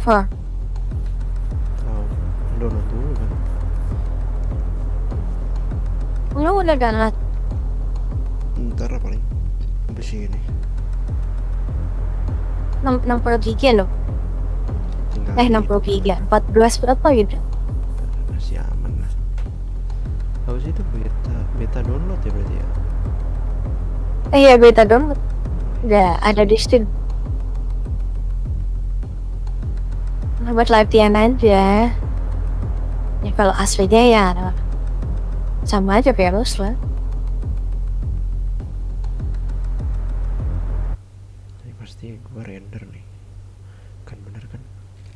far? Tahu, download dulu kan. Lu udah download? Ntar lah paling habis ini. 60 giga loh. Tinggal 60 giga. 14 berapa gitu? masih aman lah. Habis itu beta download ya berarti ya. Iya, beta download. Udah ada di Steam. Buat latihan aja. Ya kalau aslinya ya sama aja virus lah. Ini pasti gua render nih. Kan bener kan?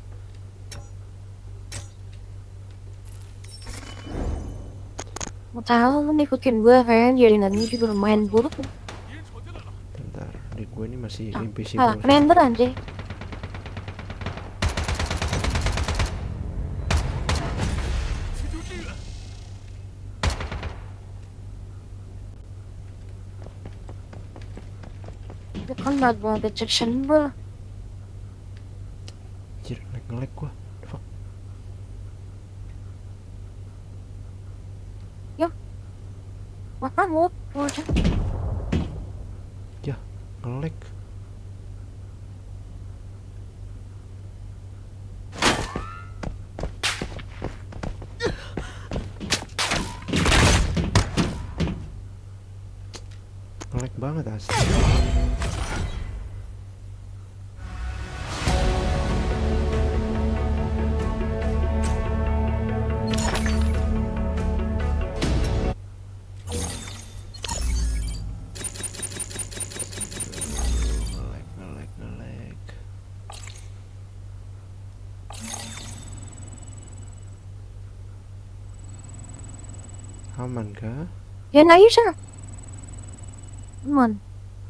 Mau tahu lu ngikutin gue kayaknya jaringannya juga lumayan buruk. Bentar, di gue ini masih Alah, invisible. render aja. Ya kan nggak mau detection bro. Anjir, nge-lag gua. The fuck? Makan lu, udah. Ya, nge-lag. Nge-lag banget asli. Nge-lag. Aman kah? Ya nah user. Come on.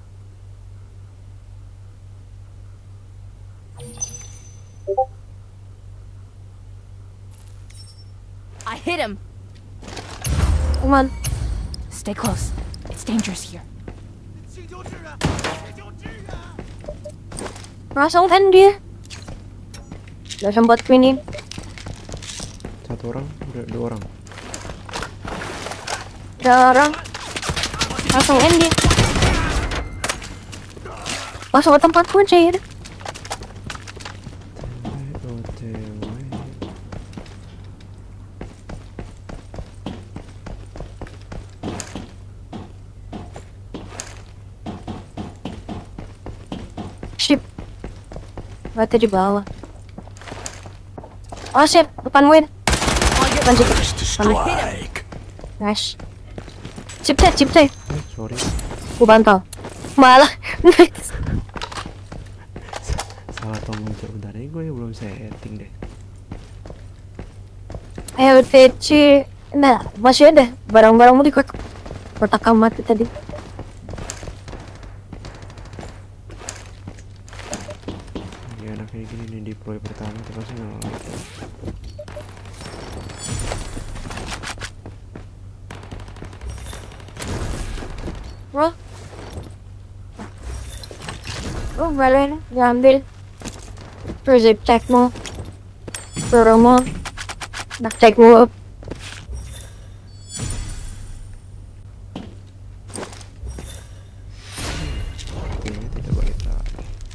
I hit him. Come on. Stay close. It's dangerous here. Langsung kan dia. Udah sempat ini. Satu orang, udah dua orang. Ada orang. Langsung end dia. Langsung ke tempat gue aja ya. OTW. Ship. Berarti di bawah. Oh shit, depan Win. Lanjut. Nice. Chip teh. Sorry. Gue bantal. Malah. Salah tombol bentar ini gue belum setting deh. Ayo TC. Nah, masih ada barang-barangmu di kotak mati tadi. Ya anak kayak gini nih deploy pertama tuh pasti nge-lag. Bro. Oh, balen, diambil. Terus zip tag mo. Pero mo. Nak-tag mo up. Kayaknya tidak balik lagi.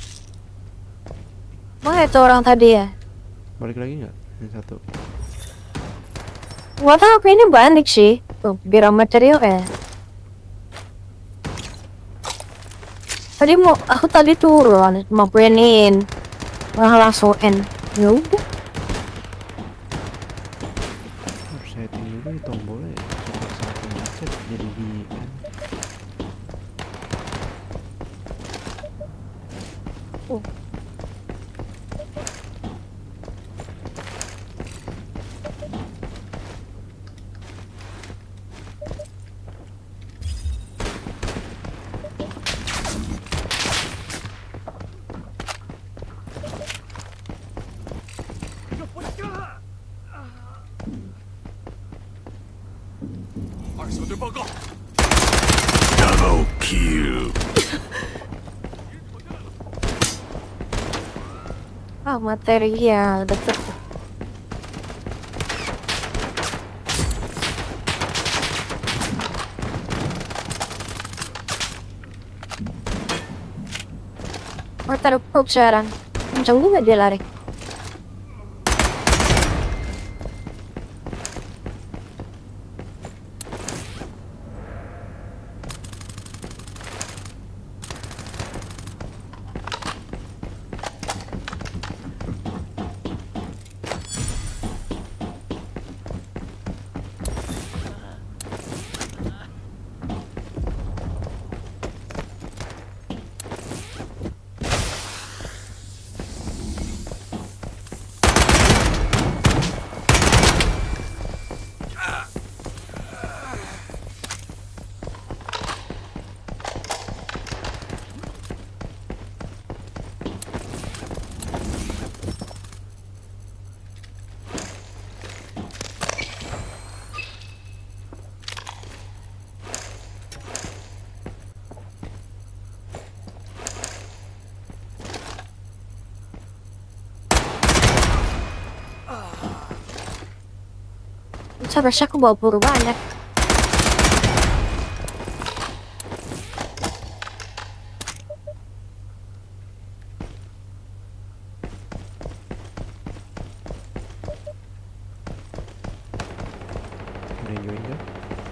Mana itu orang tadi ya? Balik lagi nggak? Yang satu. Gak tau, kayaknya balik sih. Tuh, biar material ya. Aku tadi turun, mau printin. Malah langsung end. Ya udah. Harus setting dulu nih tombolnya. Super satu set jadi di end. Double kill. Ah, materi ya deket. Oh, taruh probe sekarang. Kencang juga dia lari. Seharusnya aku bawa peluru banyak. Ada yang join kan?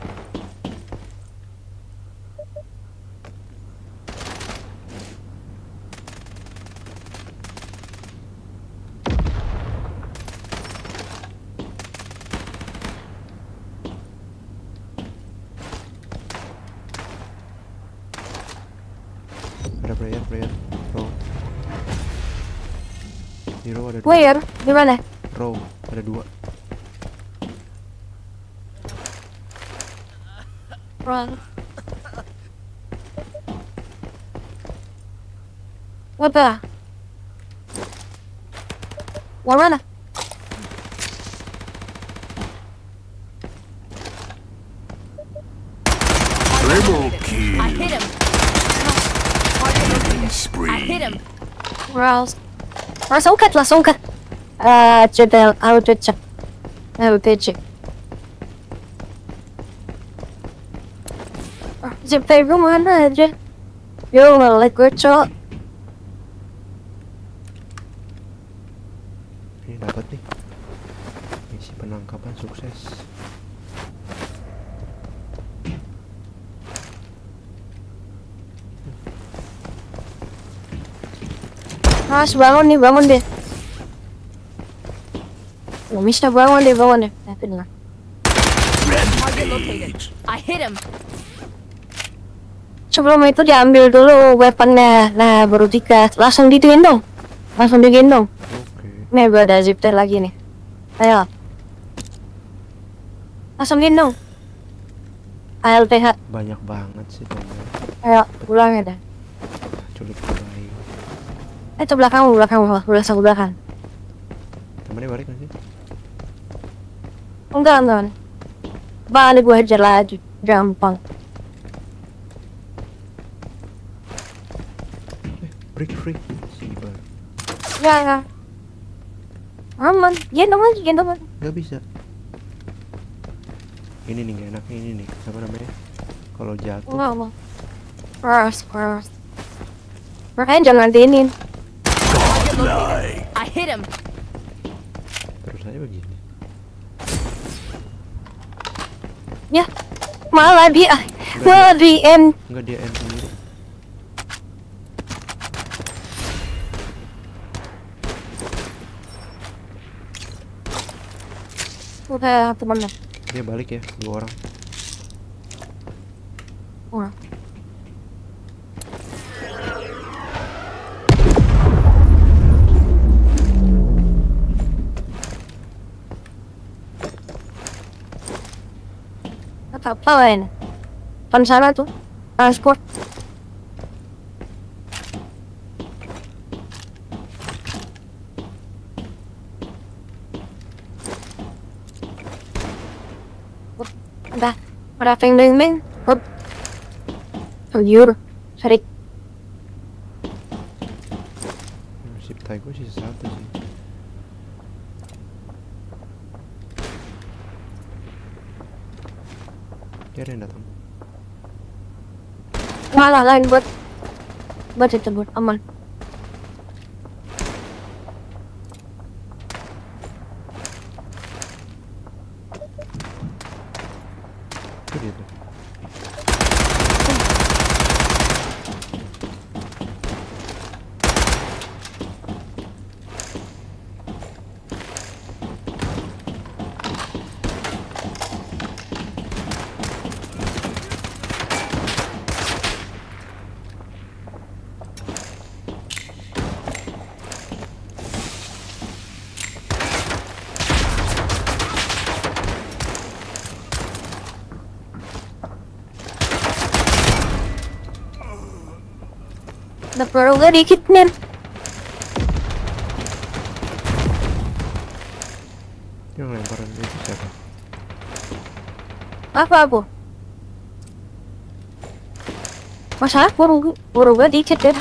Ada player row. Di row ada dua. Where? Di mana? Row ada dua. Wrong. What the? War mana? Triple kill. I hit him. I hit him. Where else? Songkat lah, songkat. Cedel, aku cecek. Aku cecek. Zip tape gue mana aja? Yo, ngelag gue, cok. Ini dapat nih. Misi penangkapan sukses. Mas, bangun deh. Nggak bisa bangun deh. Tapi lah. Target located. I hit him. Sebelum itu diambil dulu weaponnya. Nah, baru digas. Langsung digendong. Oke. Nih, gue ada zip tie lagi nih. Ayo. Langsung gendong. ALTH. Banyak banget sih teman. Ayo, pulang ya dah. Culik bayi. Itu belakang. Temennya balik nggak sih? Enggak. Balik gue hajar lagi. Gampang. Break free. Sibar. Ya. Aman. Gendong aja. Nggak bisa. Ini nih, nggak enaknya ini nih. Apa namanya? Kalau jatuh. Enggak mau. First. Makanya jangan diinin. Target located. I hit him. Terus aja begini. Ya. Malah di end. Enggak, dia end sendiri. Udah temennya. Dia balik ya, 2 orang. Wah. Apa-apain. Kan sana tuh. Transport. Udah. Udah ping. Hop. Sayur. Sarik. Sip tie gue sisa 1 sih. Kira yang datang. Ngalah lain buat itu buat aman. Itu dia tuh. Udah perlu gak dikit nih. Yang lemparan itu siapa? Apa? Masalah baru gak dikit deh.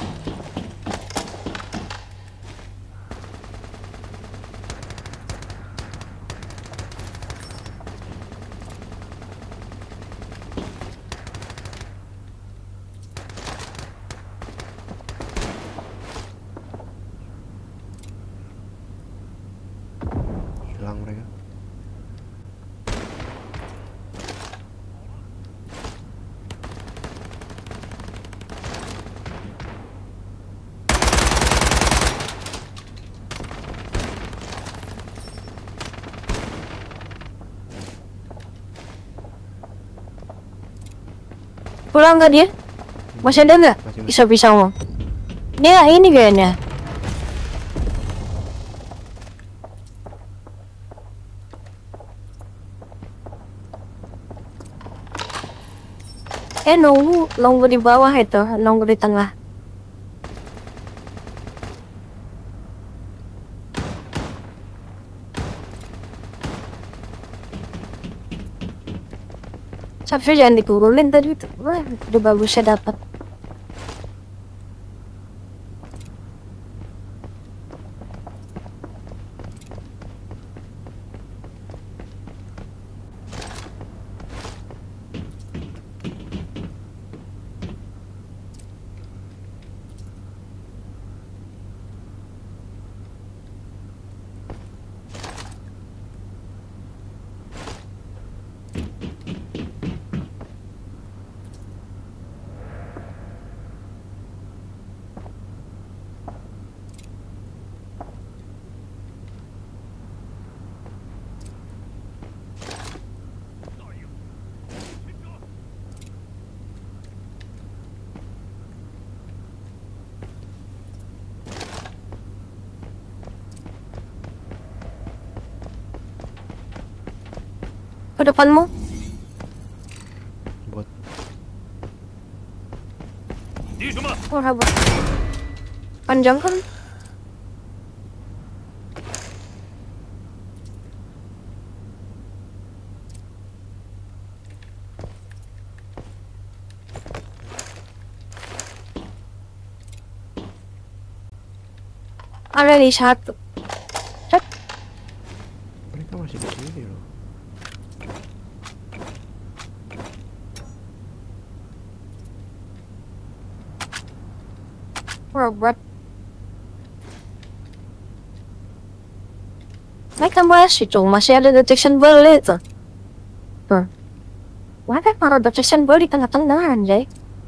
Hilang mereka. Pulang nggak dia? Masih ada nggak? Masih. Bisa mau. Dia ini kayaknya. Nunggu di bawah itu, nunggu di tengah. Tapi jangan diturunin tadi itu. Wah, udah bagusnya dapat. Ke depanmu. Bot. Oh, hebat. Panjang kan? Ada di satu. Set. Mereka masih di sini loh. Robot. Mereka masih ada detection ball itu. Tuh. Mana para detection ball di tengah-tengah anjay.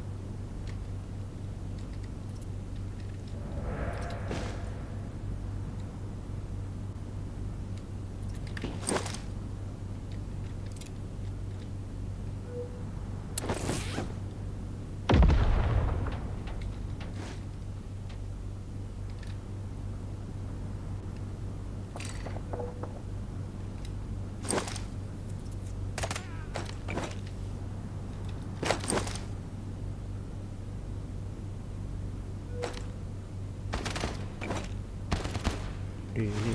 Di ini.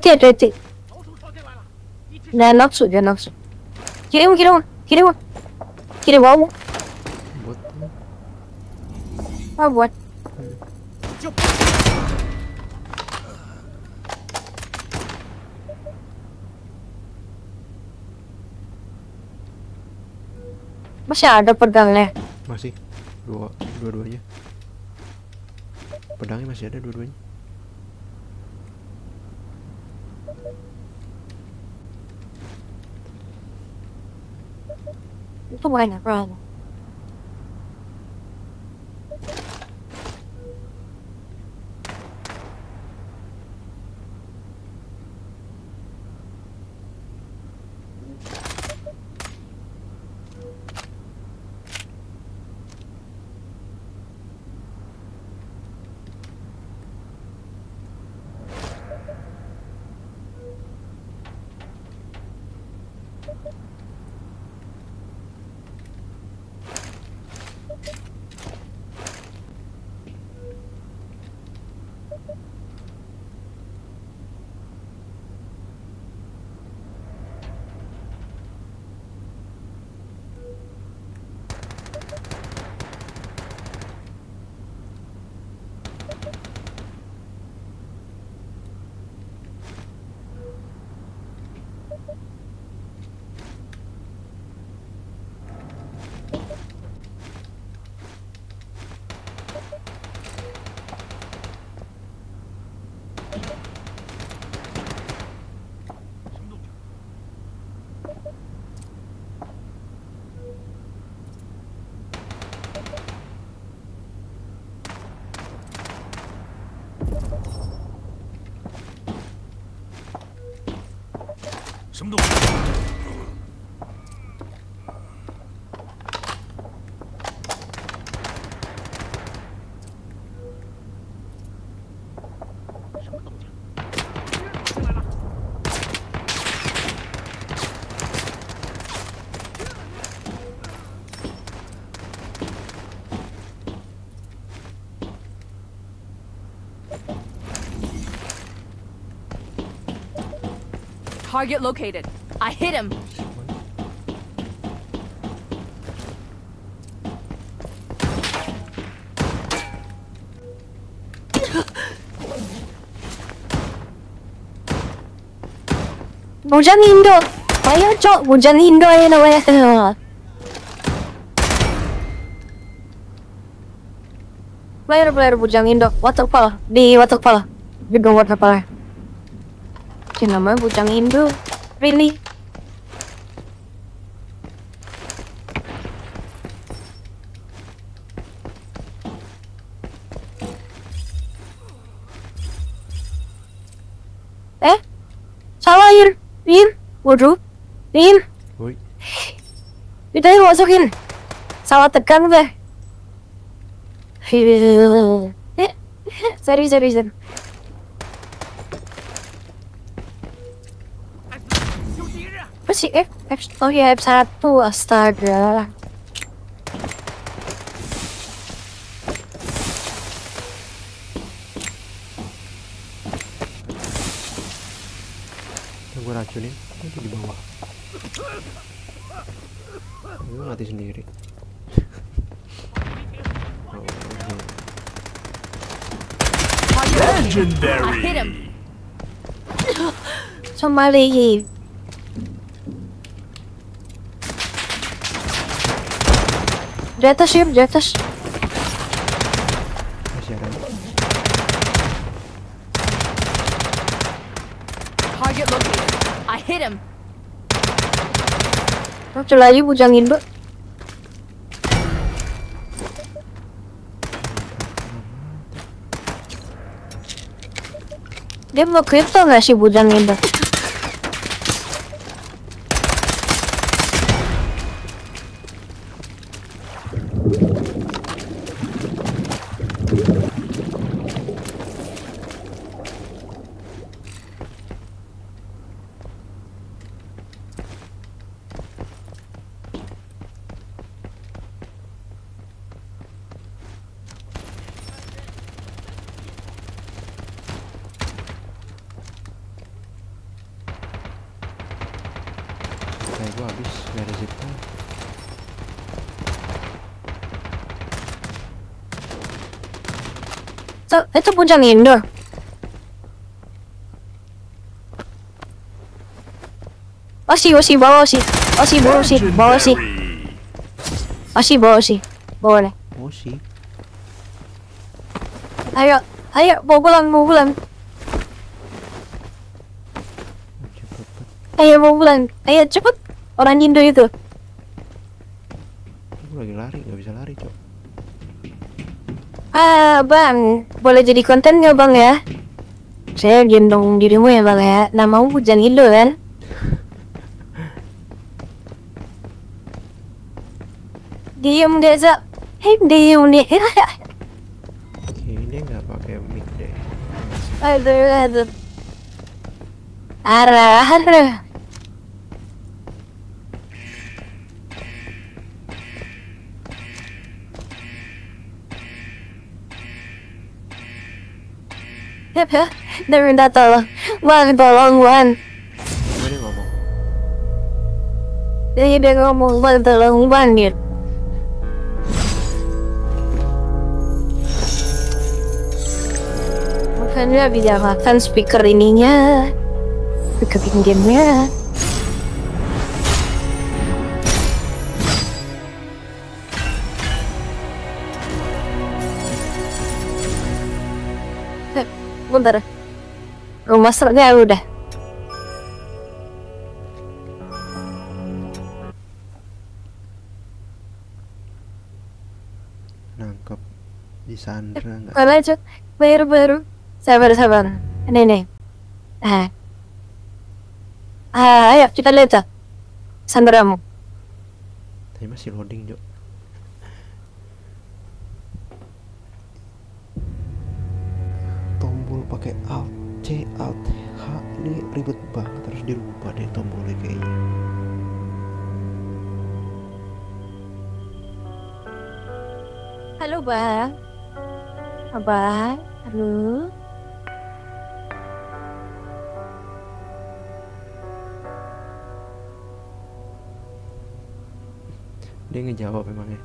Hati. Jangan nafsu. Kirim. Kiri bawah. Buat Apa buat? Masih ada pedangnya. masih dua-duanya. Pedangnya masih ada dua-duanya. Itu banyak banget. Target located. I hit him. Hujan Indo. Ayo cok, hujan Indo ya namanya. Player hujan Indo. Waterfall di waterfall. Gedung waterfall. Ini namanya bujang Indo. Really? Salah Ir. Waduh. Ir. Woi, Kita masukin. Salah tekan deh. Sorry. Apa sih F? Oh ya F1. Astaga. yang gue racunin itu di bawah. Gue mati sendiri. Oh, Target located. I hit him. Somebody. Di atas ya, di atas. masih ada. Target located. I hit him. Satu lagi bujangin Mbak. Dia mau kripto nggak sih bujangin Mbak? Kayak gue habis dari zipnya. Itu Bujang Indo. Bawa sih. Bawa nih. Oh sih. Ayo, bawa pulang. Oh, cepet banget. Ayo, bawa pulang. Ayo, cepet. Orang Indo itu. Aku lagi lari, nggak bisa lari, Cok. Bang, boleh jadi konten nggak bang ya? Saya gendong dirimu ya bang ya. Namamu Bujang Indo kan? Diem desa. Diem deh. Ini nggak pakai mic deh. Aduh. Arah. Dia minta tolong. Wan, tolong Wan. Coba dia ngomong. Dia ngomong Wan, tolong Wan gitu. Makanya bicarakan speaker ininya, speaker gamenya. Bentar, rumah sernya udah. Nangkep di Sandra nggak? Kalau aja baru. Sabar. Nih. Ayo kita lihat Sandramu. Tapi masih loading, Cok. Tombol pakai Alt C, Alt H, ini ribet banget, harus dirubah deh tombolnya kayaknya. Halo bang, abang, halo. Dia ngejawab emangnya.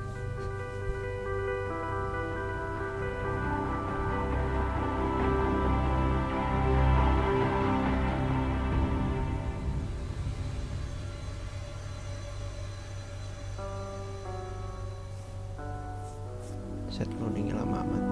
Set loadingnya lama amat.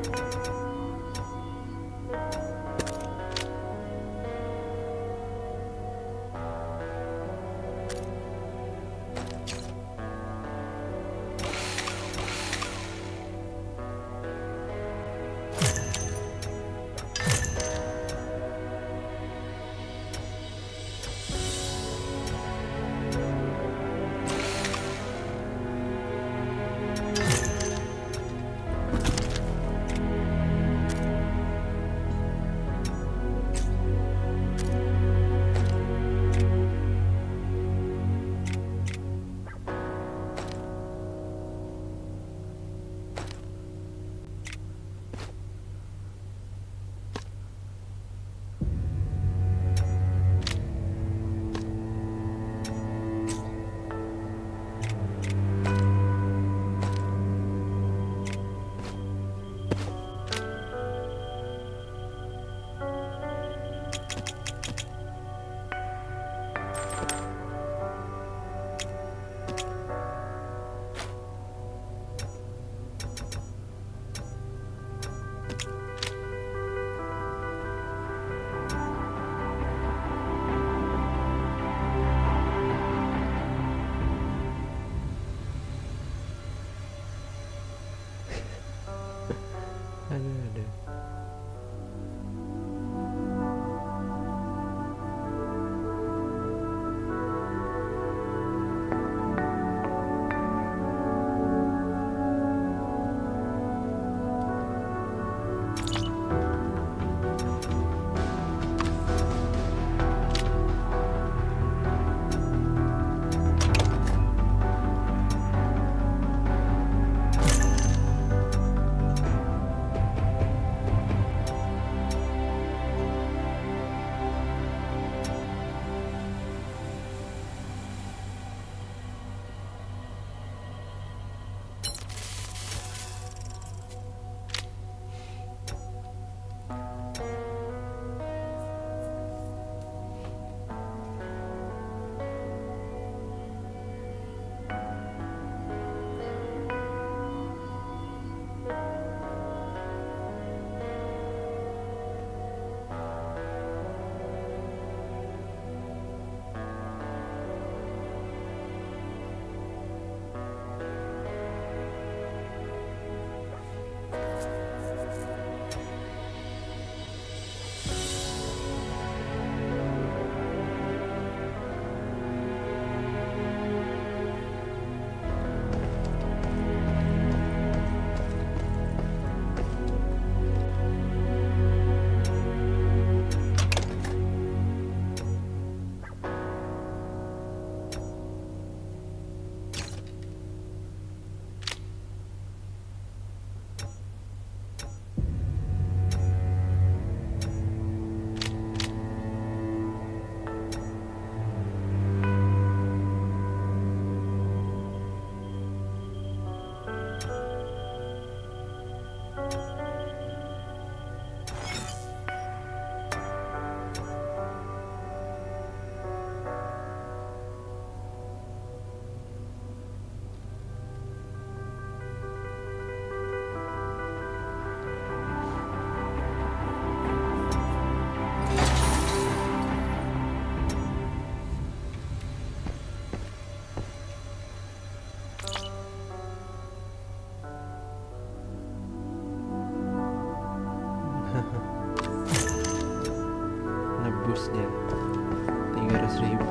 Aduh. Nebusnya 300.000.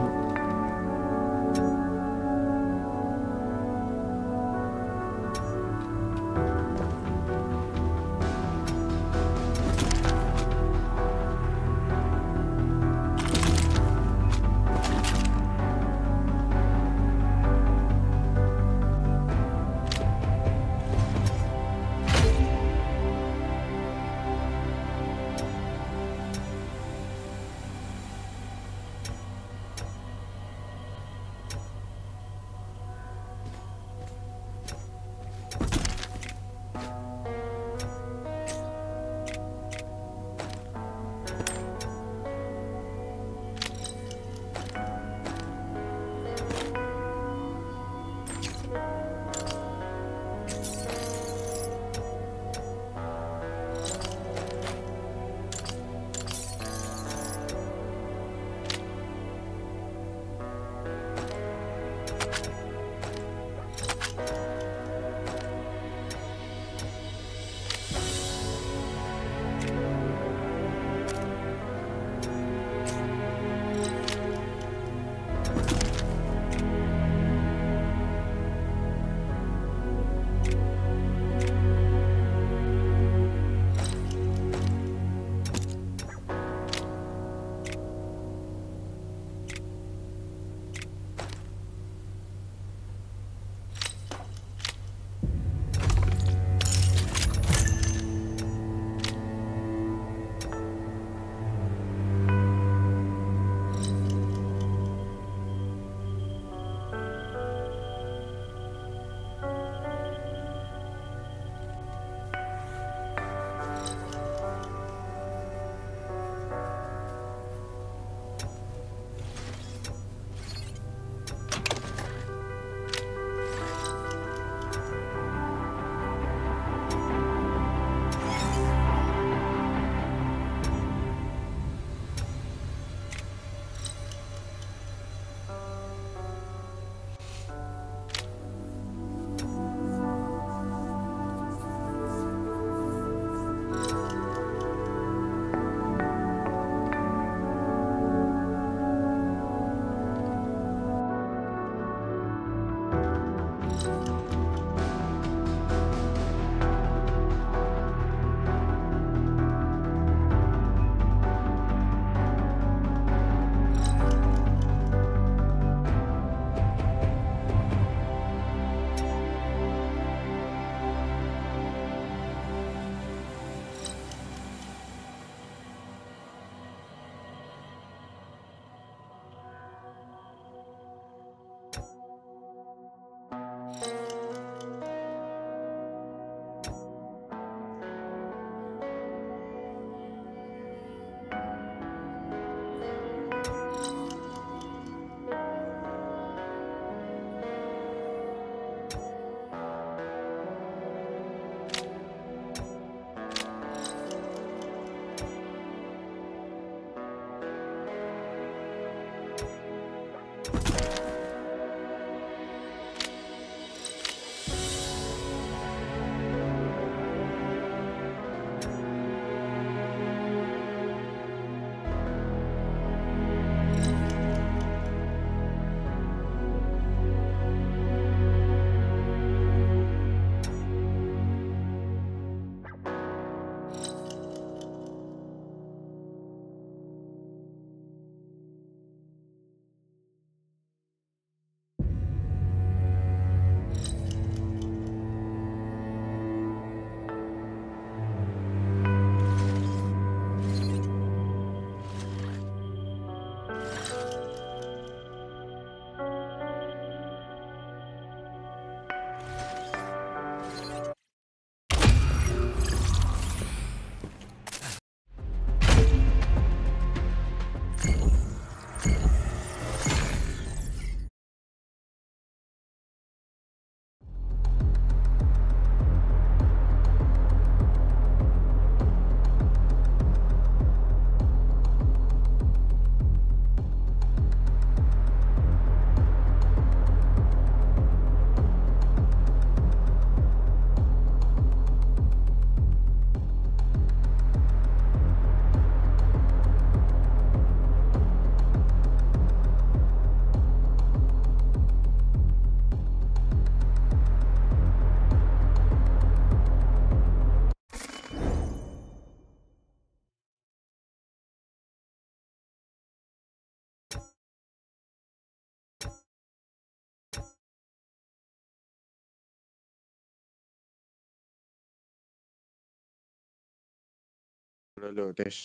Dulu tes.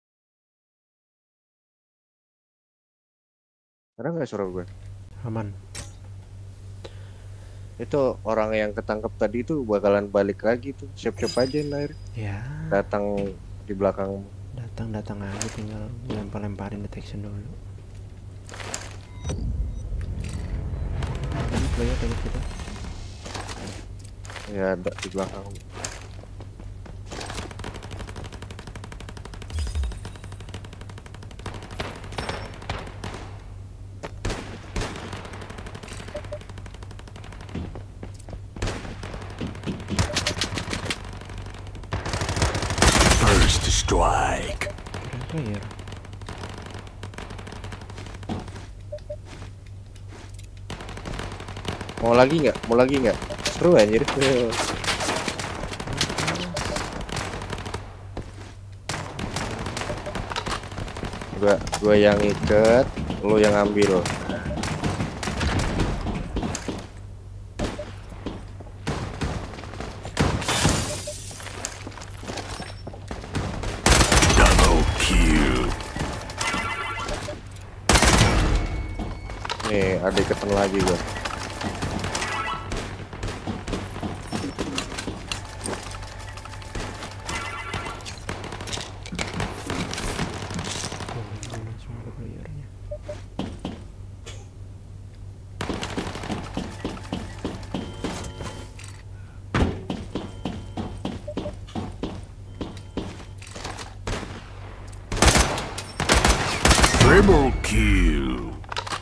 Karena nggak suara gue. Aman. Itu orang yang ketangkep tadi tuh bakalan balik lagi tuh. Siap-siap aja Nair. Ya, Datang di belakang. datang aja, tinggal lempar-lemparin detection dulu. Ini player tadi kita. Ya ada di belakang. First strike. Player. Mau lagi nggak? Mau lagi nggak? Seru anjir. Gua yang iket, lo yang ambil. Double kill. Nih, ada iketan lagi gua. Semua ada playernya. Triple kill.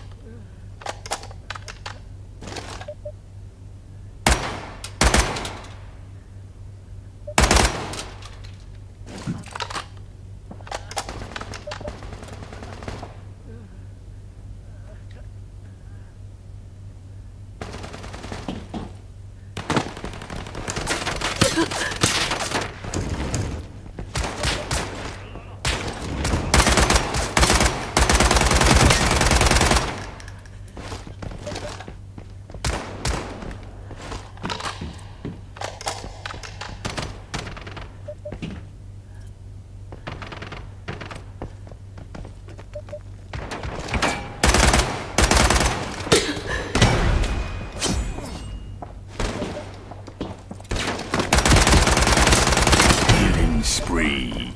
Killing spree.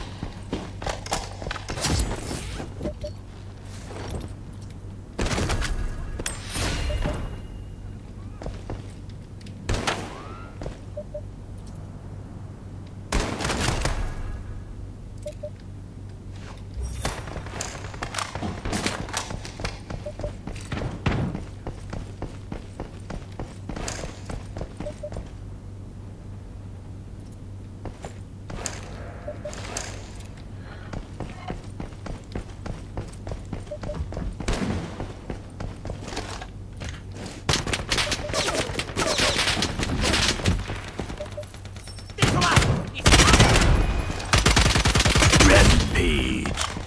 Rampage.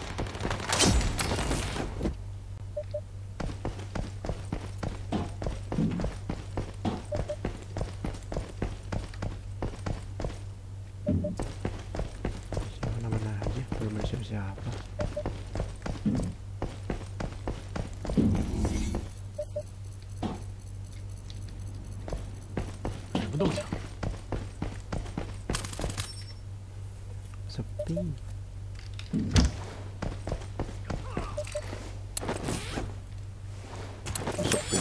Mana-mana aja, belum ada siapa-siapa. Sepi. Sepi.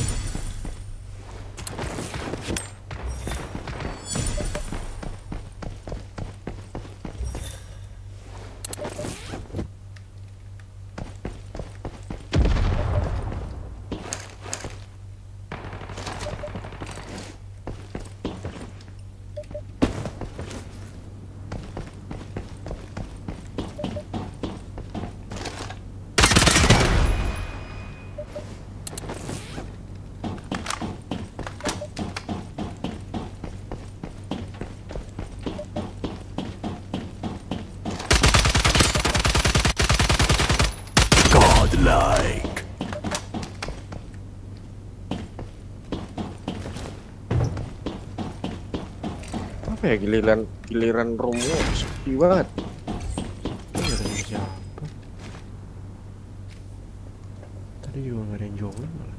Godlike. Apa ya, giliran roomnya sepi banget. Tadi juga nggak ada yang join malah.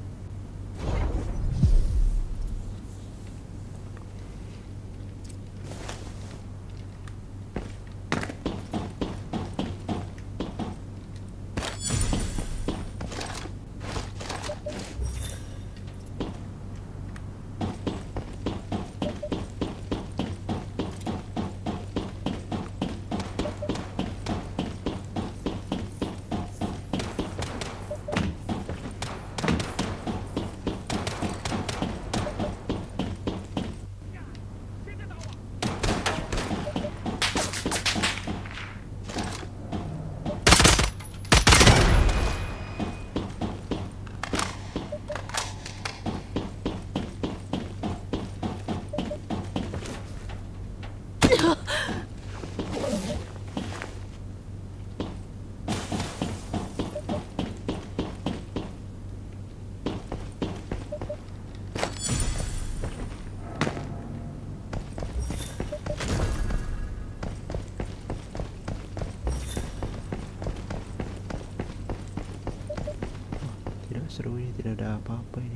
Tidak seru ini, tidak ada apa-apa ini.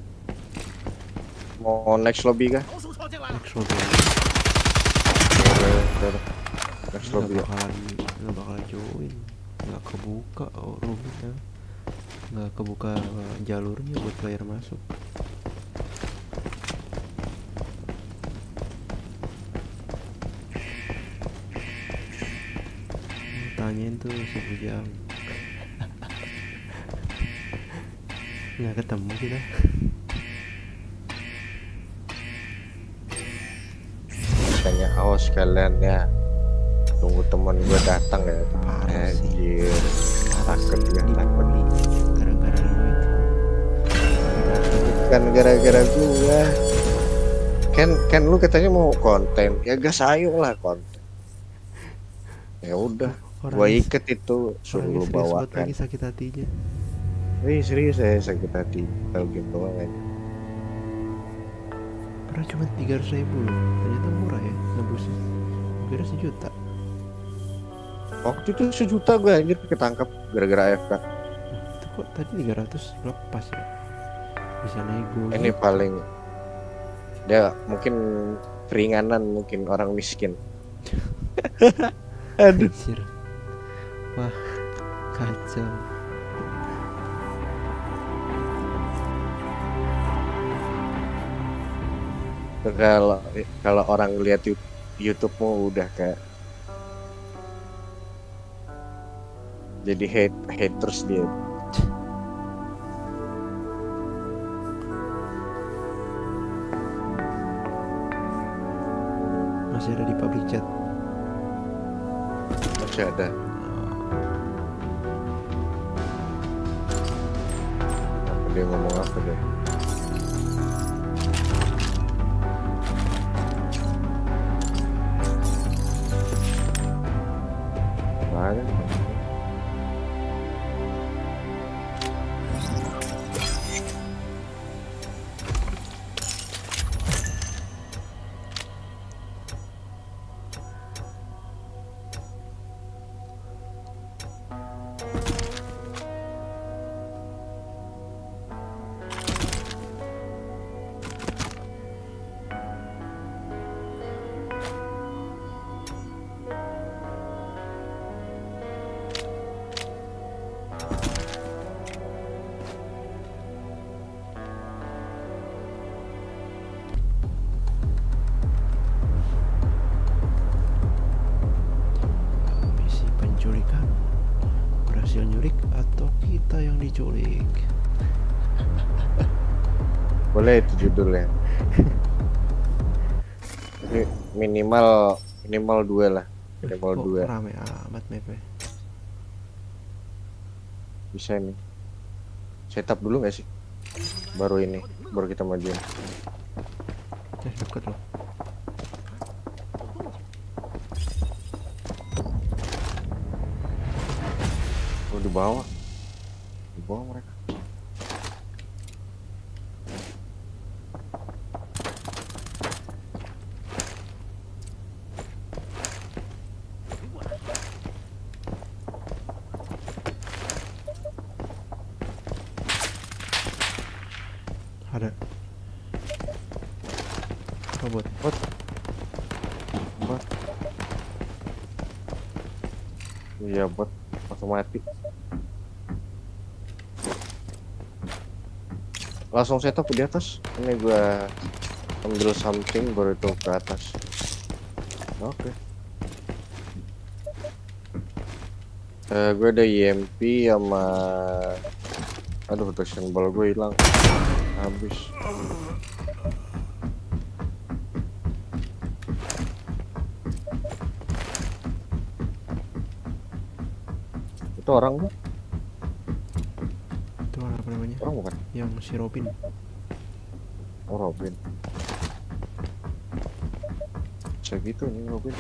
Mau next lobby kah? Next lobby. Udah. Next lobby ya. Nggak bakalan join, nggak kebuka roomnya, nggak kebuka jalurnya buat player masuk. Tanyain tuh 1 jam. Nggak ketemu sih dah. Tanya awas kalian ya. Tunggu teman gue datang ya. Parah sih. Anjir. Takut ya, takut. Gara-gara lu itu. Kan gara-gara gue. Kan lu katanya mau konten. Ya gas ayo lah konten. Ya udah. Gue iket itu suruh lu bawakan. Lagi sakit hatinya. Serius saya sakit hati. Tahu gitu doang aja. Padahal cuma 300.000 loh. Ternyata murah ya nebusnya. Kira 1 juta. Waktu itu 1 juta gue anjir ketangkap gara-gara AFK. Itu kok tadi 300 lepas ya. Bisa nego. Ini paling dia mungkin keringanan, mungkin orang miskin. Aduh. Anjir. Wah, kacau. Kalau orang lihat YouTube-mu udah kayak jadi haters dia. Masih ada di public chat. Masih ada. Apa dia ngomong apa deh? Mana? Misi penculikan. Berhasil nyulik atau kita yang diculik? Boleh itu judulnya. Ini minimal 2 lah. Minimal Kok 2. rame amat mapnya. Bisa nih. Setup dulu nggak sih? Baru kita majuin. Deket loh. Oh, di bawah mereka. bot. Bot. Iya bot, langsung mati. Langsung setup di atas. Ini gua ambil something baru itu ke atas. Oke. Gue ada EMP sama, aduh protection ball gue hilang, habis. Itu orang kan? Itu apa namanya? Orang bukan? Yang si Robin. Oh Robin. Segitu nih Robin.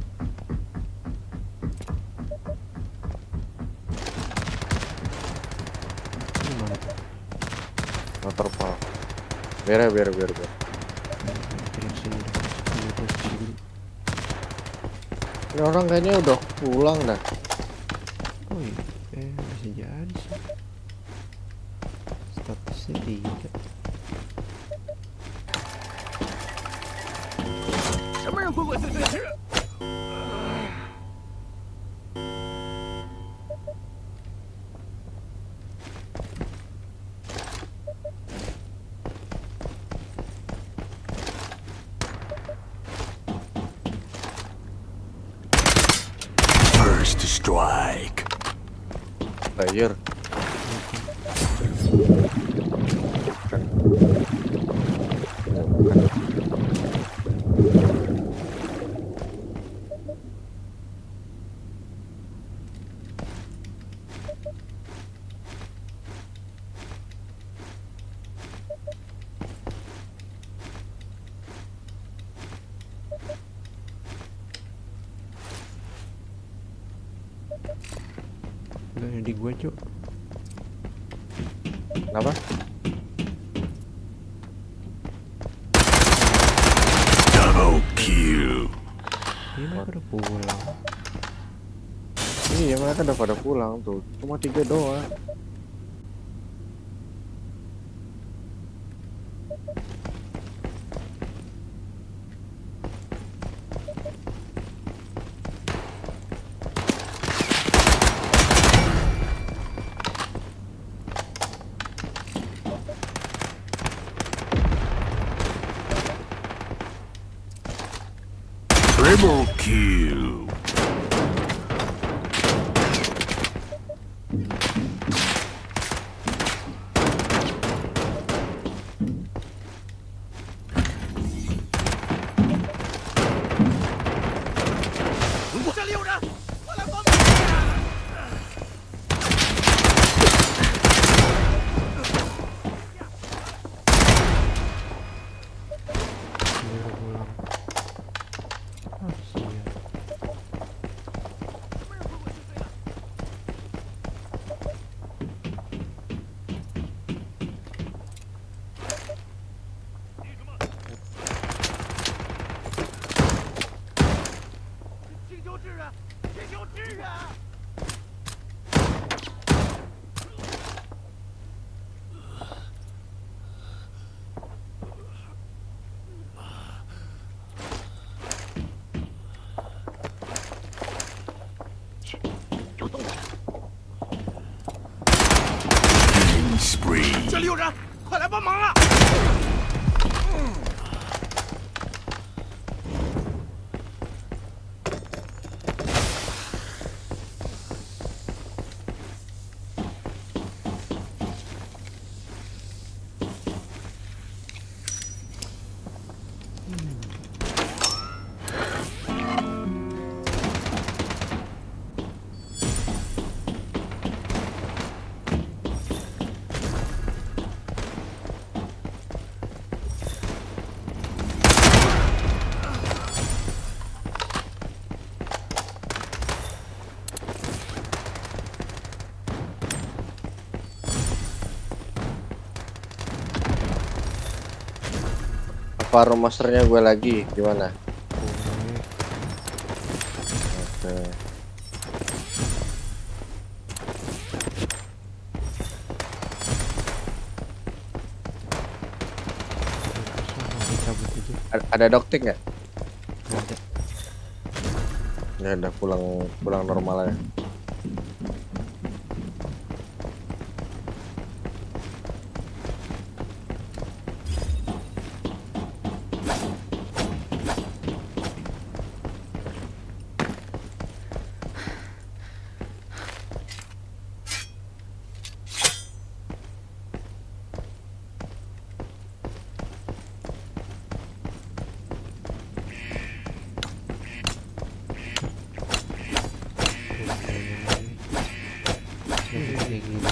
Ini mana? Motor pal. Biar. Kirim sini. Ini posisi dulu. Ini orang kayaknya udah pulang dah. Oh iya, bisa jadi sih. Statusnya 3. First strike. Player. Udah yang di gua cuk. Kenapa? Double kill. Ini mereka udah pulang. Iya mereka udah pada pulang tuh. Cuma 3 doang. Triple kill. Ini udah pulang. Ah, sial. Killing spree. 这里有人，快来帮忙啊！ Apa remasternya gue lagi gimana? Boleh. Oke. Cabut aja. Ada dokter nggak? Nggak ada. Ya udah pulang normal ya. Kayak gini.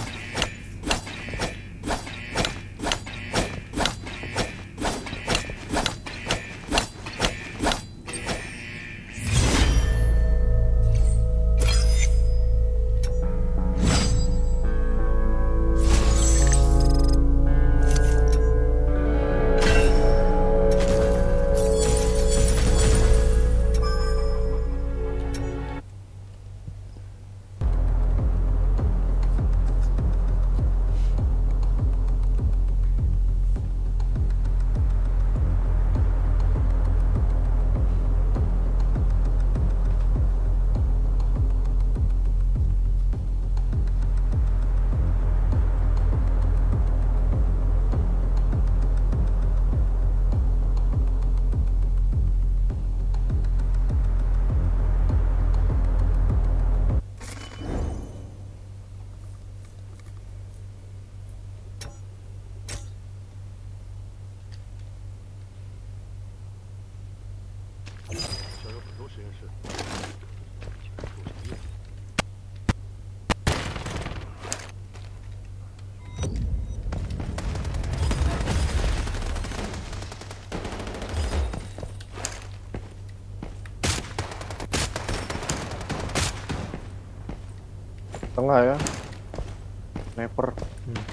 Tengah ya. Sniper. Hmm.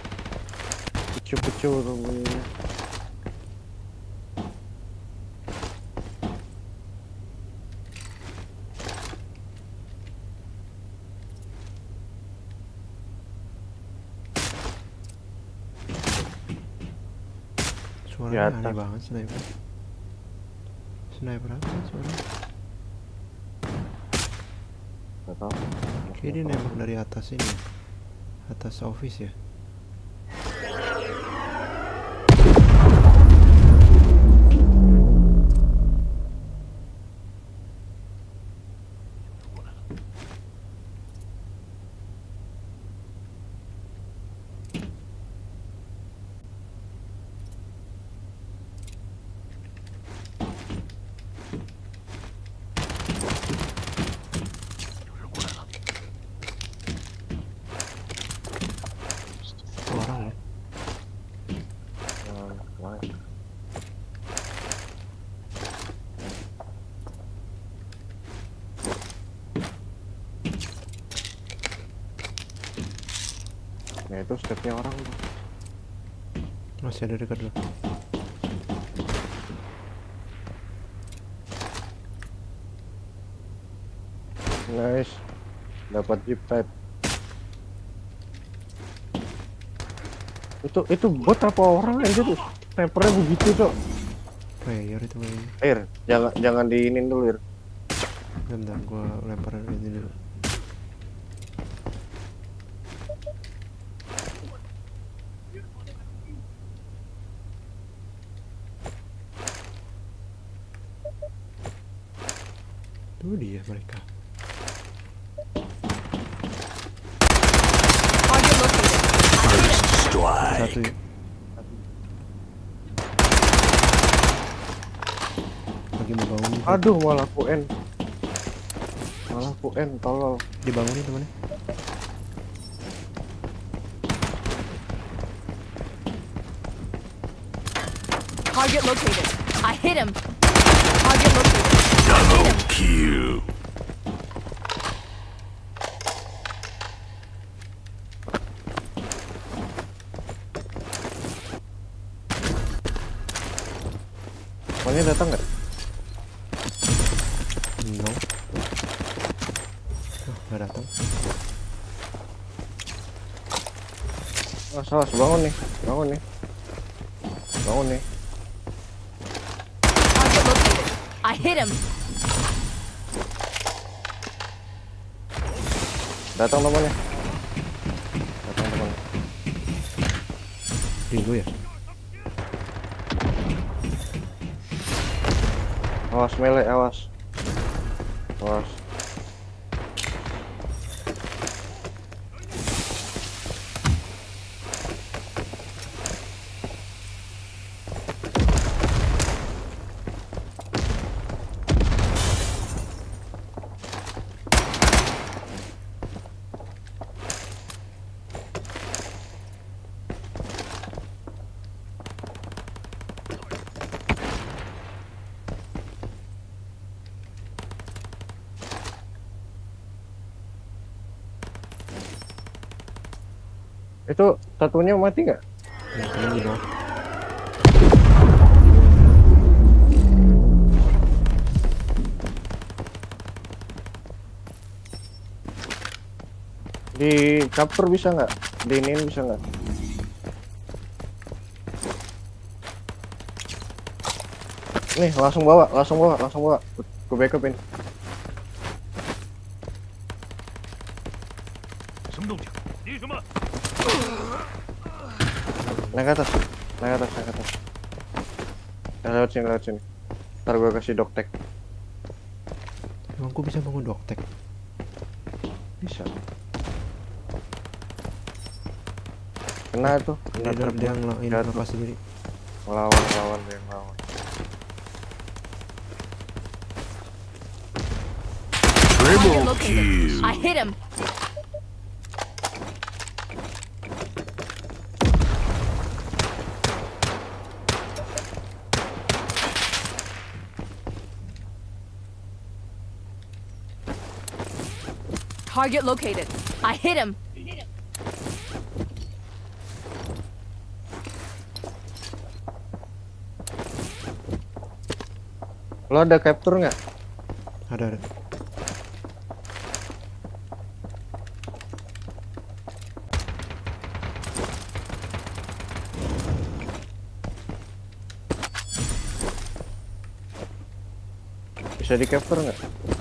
Pecu tuh bunyinya. Suaranya Di atas. aneh banget sniper. Sniper apa sih suaranya? Gak tau. Kayak dia nembak dari atas ini ya. Atas office ya. Orang ya. Nah itu stepnya orang tuh. Masih ada dekat lo. Nice. Dapat jeep type. Itu bot apa orang aja tuh? Snipernya begitu tuh. Player itu kayaknya. Ir, jangan diinin dulu, Ir. Bentar, gua lempar ini dulu. Tuh dia mereka. Target located. First strike. Satu ya. Lagi mau bangun. Aduh, malah ku N, tolol. Dibangunin temannya. Target located. I hit him. Target located. Double kill. Pokoknya datang nggak? No. Oh, nggak datang. Oh, salah, bangun nih. I hit him. Datang temannya. Datang temannya. Di gue ya. Awas melee, awas. Awas. Itu satunya mati nggak? Ya, kalian di bawah. Di cover bisa nggak? Di ini bisa nggak? Nih langsung bawa, langsung bawa, langsung bawa. Gue backupin. 什么动静？你什么？ Naik ke atas, naik ke atas, naik ke atas. Lewat sini, lewat sini. Ntar gue kasih doktek. Emang gue bisa bangun doktek? Bisa. Kena tuh, kena Dia terbang. ini Jatuh. lepas sendiri. Lawan, lawan, dia yang lawan. Target located. I hit him. Target located. I hit him. Lo ada capture nggak? Ada. Bisa di capture nggak?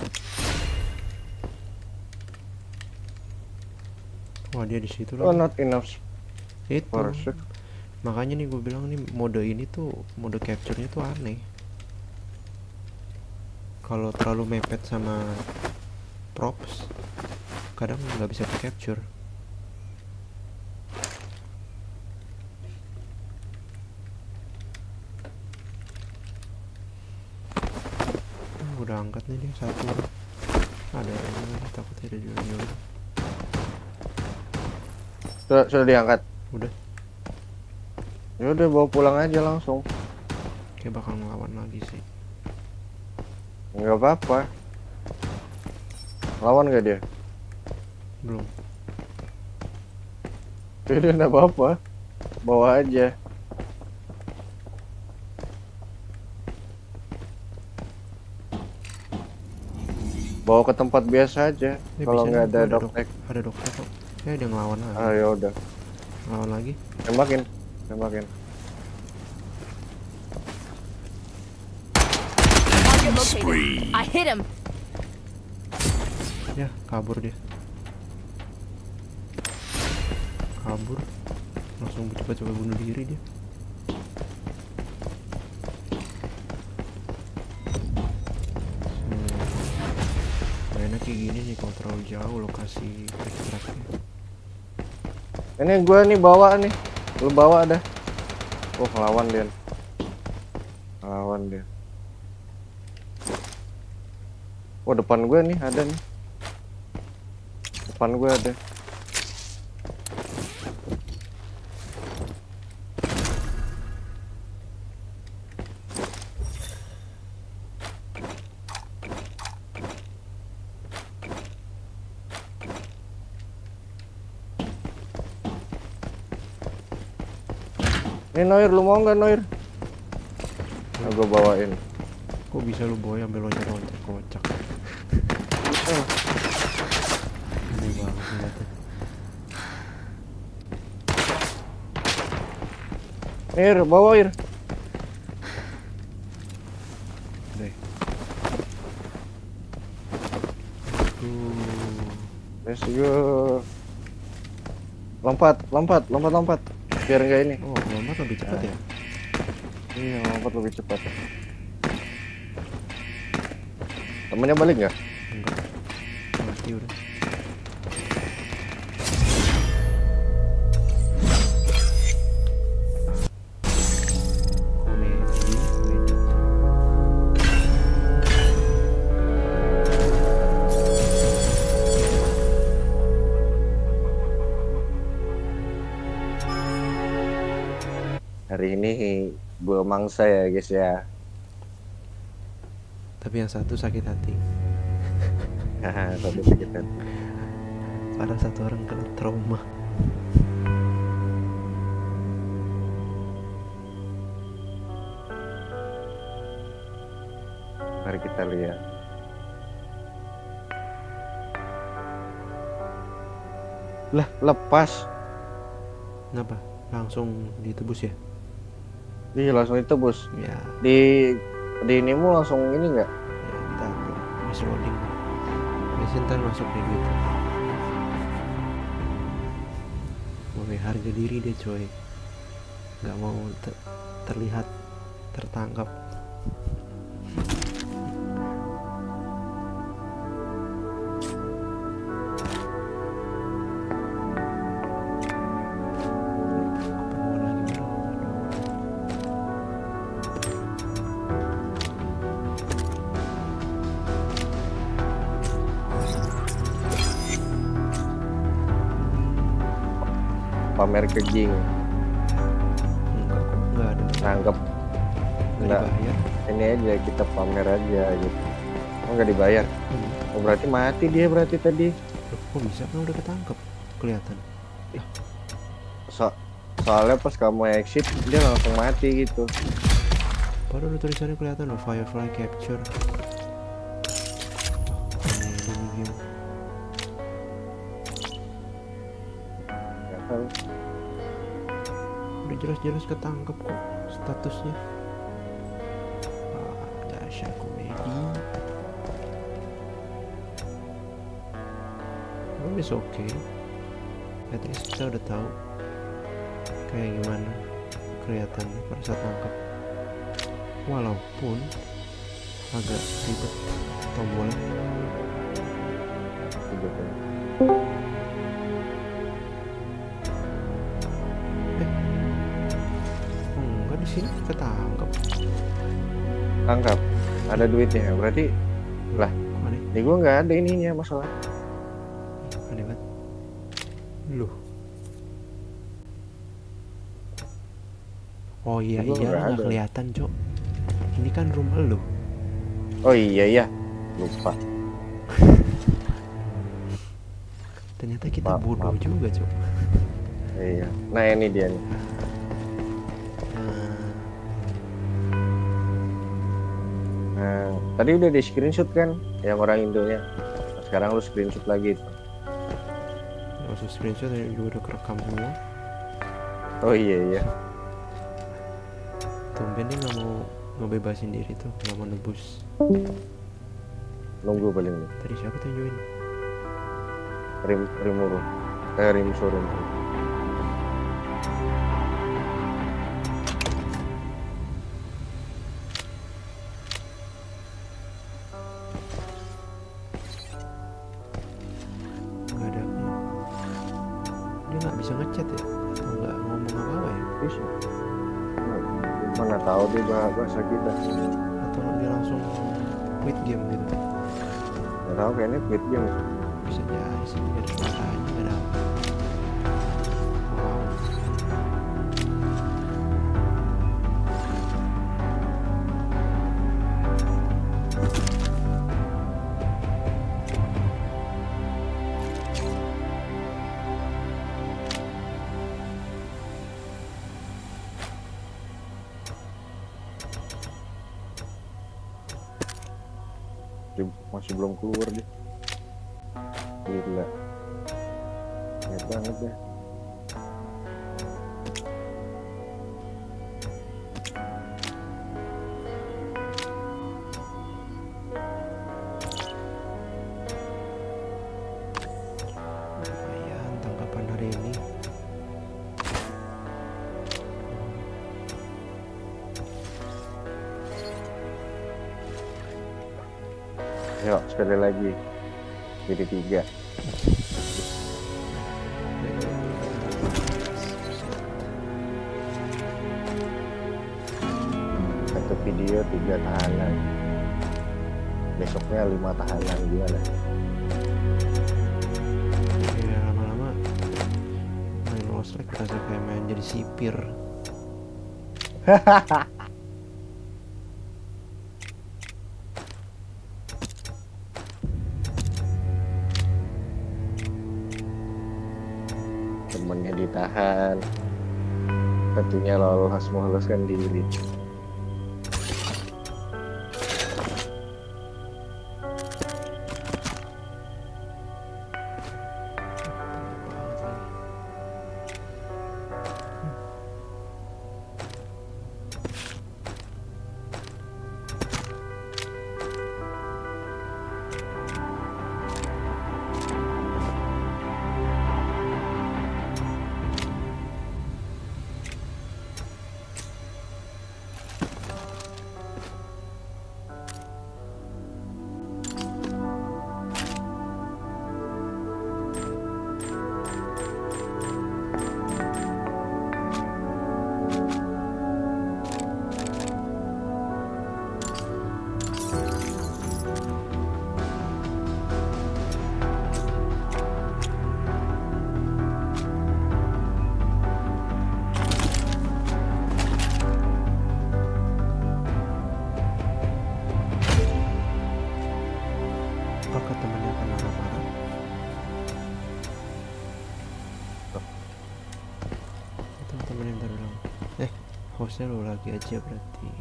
Wah, dia di situ Oh, lagi. not enough. Itu. Parachute. Makanya nih gue bilang nih mode ini tuh mode capture-nya tuh aneh. Kalau terlalu mepet sama props, kadang nggak bisa di capture. Udah angkat nih dia satu. Ada yang lagi, takutnya ada jual. Sudah diangkat. Udah, Ya udah bawa pulang aja langsung. kayak bakal ngelawan lagi sih. Nggak apa-apa. Lawan nggak dia? Belum. Udah nggak apa-apa. Bawa aja. Bawa ke tempat biasa aja. Kalau Bisa nggak nih, ada gua doktek. ada dokter kok. Ya dia ngelawan lagi. Ah ya udah. Ngelawan lagi. Tembakin. Tembakin. Target located. I hit him. Ya, kabur dia. Kabur. Langsung coba-coba bunuh diri dia. Mainnya kayak gini nih, kalau terlalu jauh lokasi ekstraknya. Ini gua nih bawa nih. Lu bawa dah. Oh, lawan dia. Lawan dia. Oh, depan gua nih ada nih. Depan gua ada. Ini Noir, lu mau nggak Noir? Nah, gue bawain. Kok bisa lu boy ambil loncat-loncat kocak? Ini banget ngeliatnya. Ir, bawa Ir. Deh. go. Let's go. Lompat. Biar enggak ini. Oh, lompat lebih cepat ya? Iya, lompat lebih cepat. Temennya balik nggak? Enggak. Mati udah. Komedi. Hari ini dua mangsa ya guys ya. Tapi yang satu sakit hati. Haha, tapi sakit hati. Ada satu orang kena trauma. Mari kita lihat. Lah, lepas. Kenapa? Langsung ditebus ya? Iya, langsung ditebus. Ya, Di inimu langsung ini nggak? ya entar masih loading. Biasanya ntar masuk di duit. Oke, harga diri dia coy. Nggak mau terlihat tertangkap. Keperluan lagi bro. Aduh. Pamer ke Jing. Enggak kok, enggak ada. Nanggep. Enggak Enggak. dibayar. Ini aja kita pamer aja gitu. Oh, nggak dibayar. Hmm. Oh, berarti mati dia berarti tadi. Loh, kok bisa kan udah ketangkep? Kelihatan. Soalnya pas kamu exit dia langsung mati gitu. Padahal udah tulisannya kelihatan loh, Firefly Capture. Ini game. Nggak tahu. Udah jelas-jelas ketangkep kok statusnya. Ah, dahsyat komedi. Tapi it's okay. At least kita udah tahu kayak gimana kelihatannya pada saat nangkep. Walaupun agak ribet tombolnya. Gitu. Enggak, di sini ketangkep. Tangkap. Ada duitnya. Berarti lah, Kok aneh? di gua nggak ada ininya masalah. Aneh banget. Loh. Oh iya Gua iya nggak nggak ada. kelihatan cok. Ini kan room elu. Oh iya, lupa. Ternyata kita Maaf, bodoh maaf. juga cok. Iya. Nah ini dia nih. Nah, Nah, tadi udah di screenshot kan, yang orang Indonya. Nah, sekarang lu screenshot lagi. nggak usah screenshot ya, juga udah kerekam semua. Oh iya. Tumben dia nggak mau ngebebasin diri tuh, nggak mau nebus. Nunggu paling nih. Tadi siapa tuh yang join? Rimuru. Rim showroom. Nggak ada. Dia nggak bisa ngechat ya? Atau nggak ngomong apa-apa ya? Bisa. Mana tahu dia bahasa kita. Atau dia langsung quit game gitu? Nggak tahu kayaknya quit game. Bisa jadi sih, nggak ada suaranya, nggak ada apa. Wow. Masih belum keluar dia. Gila. Hebat banget ya. Yuk sekali lagi. Jadi 3. Satu video 3 tahanan. Besoknya 5 tahanan gimana? Ya lama-lama main Lost Lake berasa kayak main jadi sipir. Temennya ditahan, tentunya lolos meloloskan diri. Apakah temannya akan marah-marah? Itu temennya bentar bilang, hostnya lo lagi aja berarti.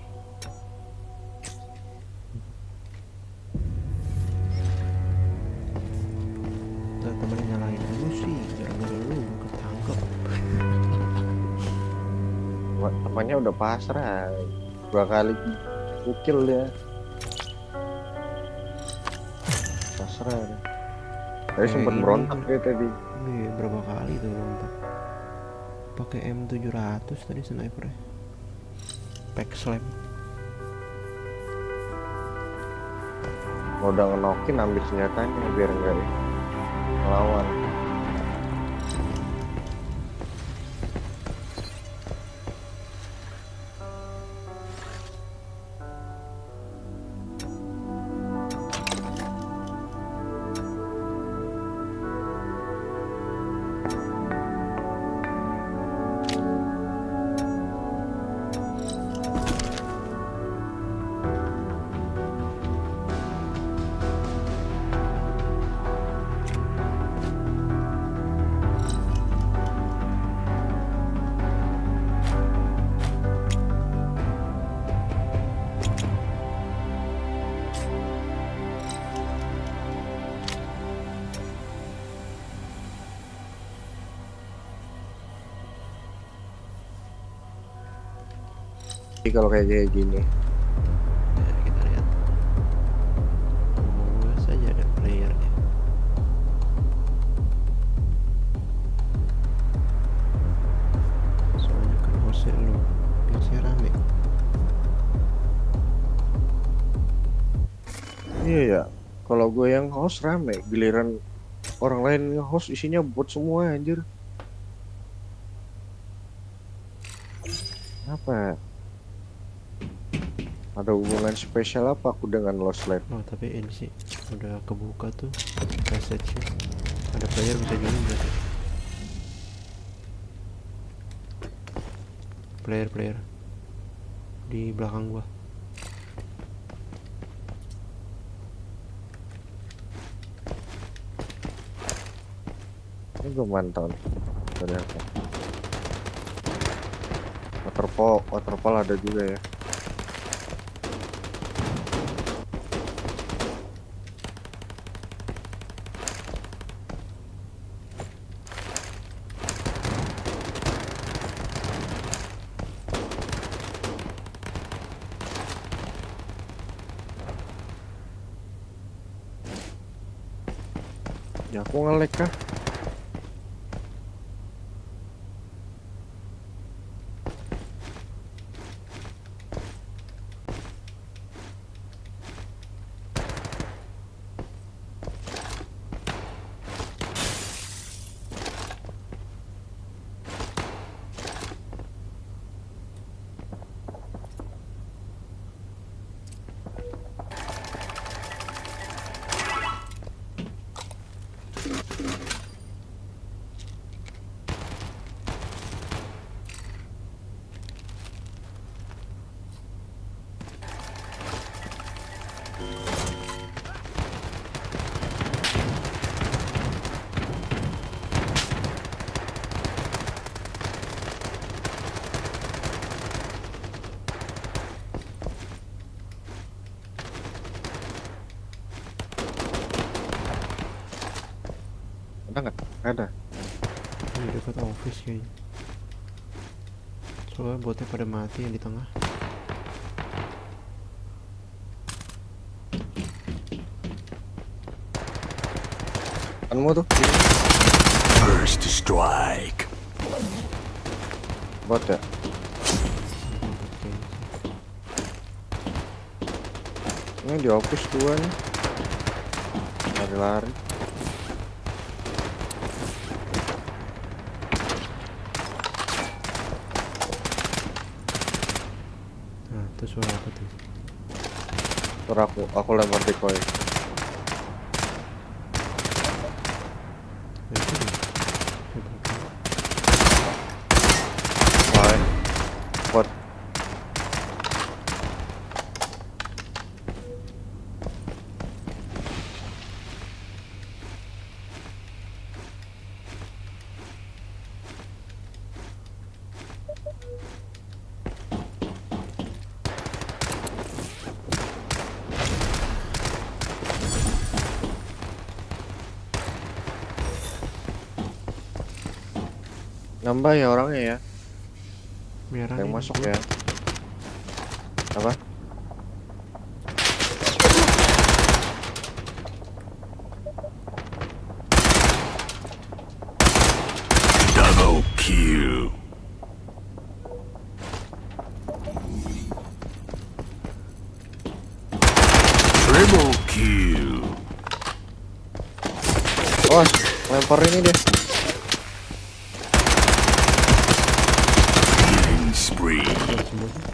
Ntar temennya nyalain lu sih, gara-gara lu ketangkep. Temannya udah pasrah, 2 kali kill dia. Pasrah deh. Tadi sempat ini berontak dia tadi. Iya, berapa kali tuh berontak. Pakai M700 tadi snipernya. Pack slam. Mau udah ngenokin ambil senjatanya biar enggak melawan. Jadi kalau kayak gini, Ya, kita lihat. Semoga saja ada playernya. Soalnya kan hostnya lu biasanya rame. iya ya. Kalau gue yang host rame, giliran orang lain nge-host isinya bot semua anjir. Apa? Ada hubungan spesial apa aku dengan Lost Lake? Oh tapi ini sih udah kebuka tuh message-nya. Ada player bisa join berarti. Player di belakang gua. Ini gue mantau nih. Ternyata. Waterfall ada juga ya. Ya aku nge-lag kah? Ada nggak? Ada. Di dekat office kayaknya. Soalnya botnya pada mati yang di tengah. Kanmu tuh. First strike. Bot ya? Ini di office 2 nih. Lari-lari. Nah, itu suara apa tuh? Suara aku lempar decoy. Ya, itu nih. Ya, belakang. Wah, bot. Nambah ya orangnya ya. Merah Yang nih, masuk gua. ya. Apa? Double kill. Triple kill. Oh, lempar ini deh. Killing spree. Lihat semua tuh.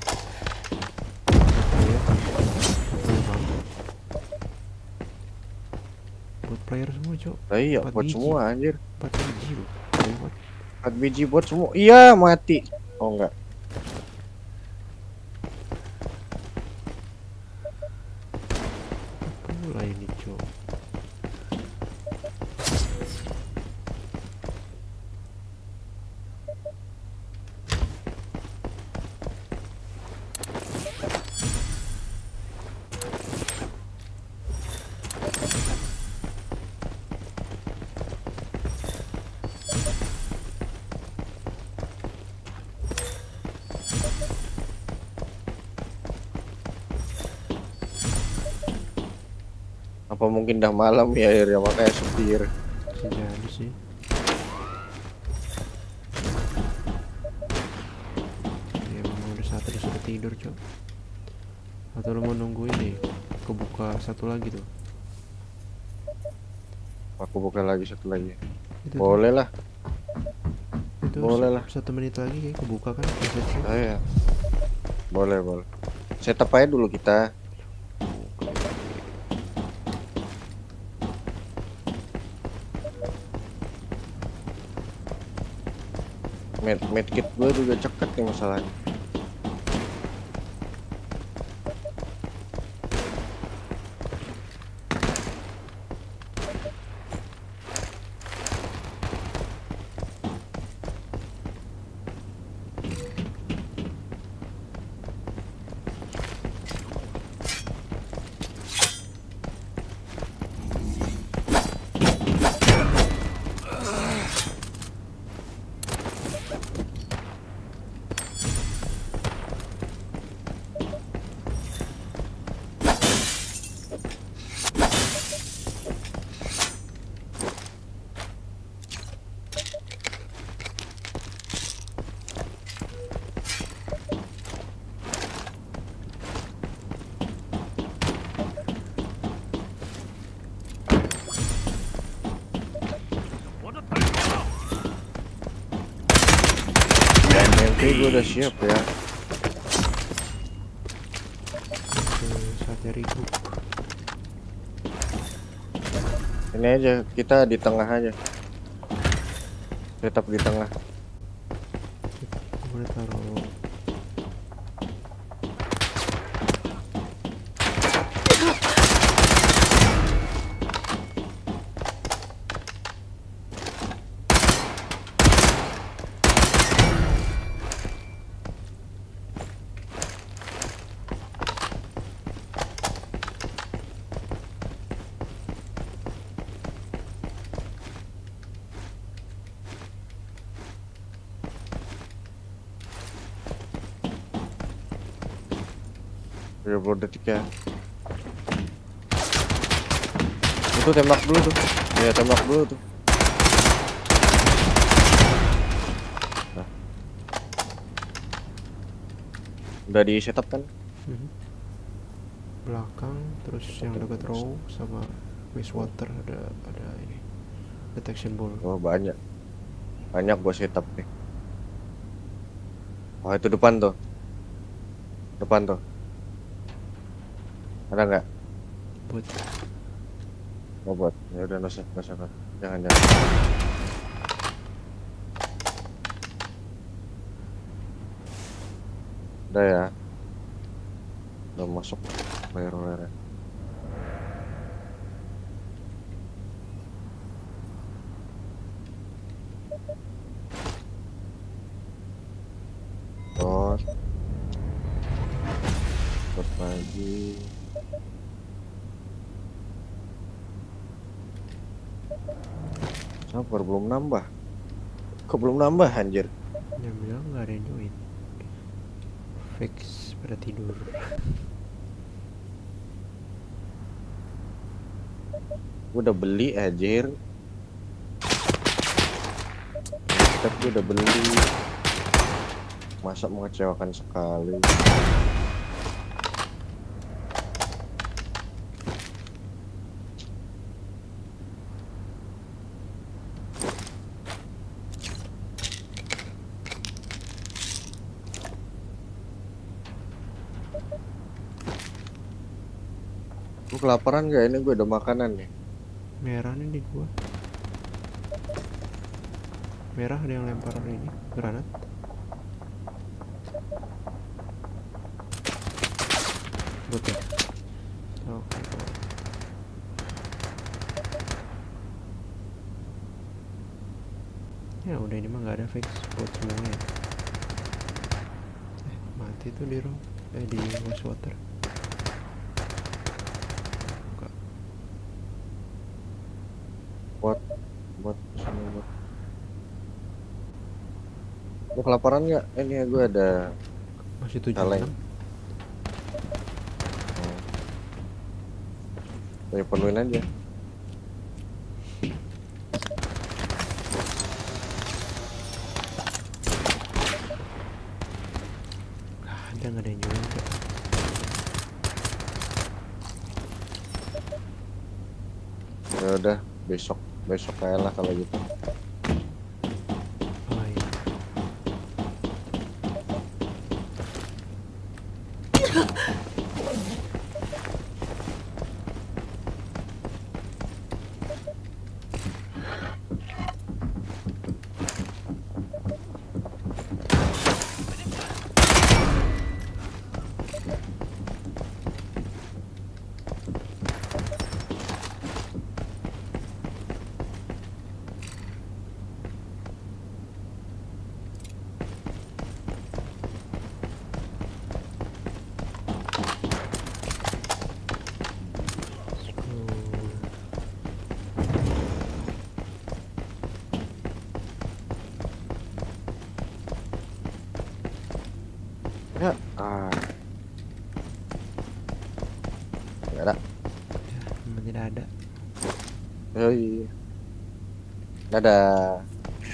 Buat player semua, Cok. Lah iya, 4 bot biji. semua anjir. 4 biji loh. Lewat. 4 biji bot semua. Iya, mati. Oh enggak. Pula ini, Cok. Apa mungkin dah malam ya akhirnya makanya setir. Bisa jadi sih. Ya memang udah saatnya disuruh tidur, Cok. Atau lu mau nunggu ini kebuka satu lagi tuh? Aku buka lagi satu lagi. Itu Boleh lah. itu boleh lah. 1 menit lagi kayak kebuka kan prosesnya. Oh ya. Boleh, boleh. Setup aja dulu kita. Medkit gue juga ceket nih masalahnya. Oke, gue udah siap ya. Saatnya regroup. Ini aja, kita di tengah aja. Tetap di tengah. Boleh taruh 30 detik ya. Itu tembak dulu tuh. Ya tembak dulu tuh. Nah. Udah di setup kan? Belakang, terus yang dekat row sama wastewater ada ini detection ball. Oh banyak gua setup nih. Oh itu depan tuh. Ada nggak? Buat Oh buat. Ya udah nggak usah. Jangan. Udah ya. Udah masuk layar. Terus lagi. Sabar belum nambah. Kok belum nambah anjir? yang bilang nggak ada yang join. Fix pada tidur. Gue udah beli anjir. Tapi udah beli. Masa mengecewakan sekali. Gue kelaparan gak? Ini gue ada makanan nih. Merah nih di gua. Merah ada yang lempar ini granat. Betul. Oke. Ya udah ini mah nggak ada fix buat semuanya. Mati tuh di row. Di wastewater. Buat semua buat. Lu kelaparan nggak? Ini gue ada Masih 7 kaleng. Ya penuhin aja. Ada nggak ada yang jual kok. Ya udah besok kayak lah kalau gitu. Oh iya. Ya, nggak ada. Memang tidak ada. Yoi. Dadah.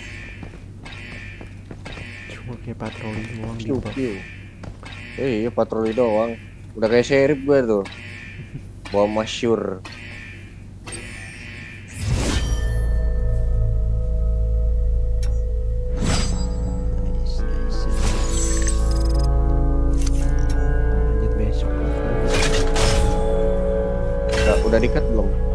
Cuma kayak patroli doang di Piu, bawah. piu. Iya patroli doang. Udah kayak sheriff gue tuh. Bawa masyur. Lanjut besok. Udah dikat belum?